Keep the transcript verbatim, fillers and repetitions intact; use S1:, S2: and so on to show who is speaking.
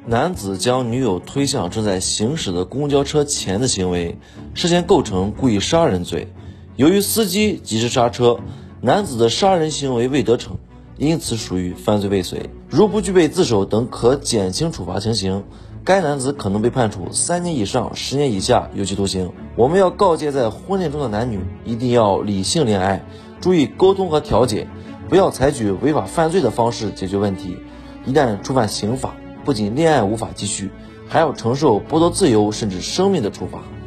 S1: 男子将女友推向正在行驶的公交车前的行为，涉嫌构成故意杀人罪。由于司机及时刹车，男子的杀人行为未得逞，因此属于犯罪未遂。如不具备自首等可减轻处罚情形，该男子可能被判处三年以上十年以下有期徒刑。我们要告诫在婚恋中的男女，一定要理性恋爱，注意沟通和调解，不要采取违法犯罪的方式解决问题。一旦触犯刑法，不仅恋爱无法继续，还要承受剥夺自由甚至生命的处罚。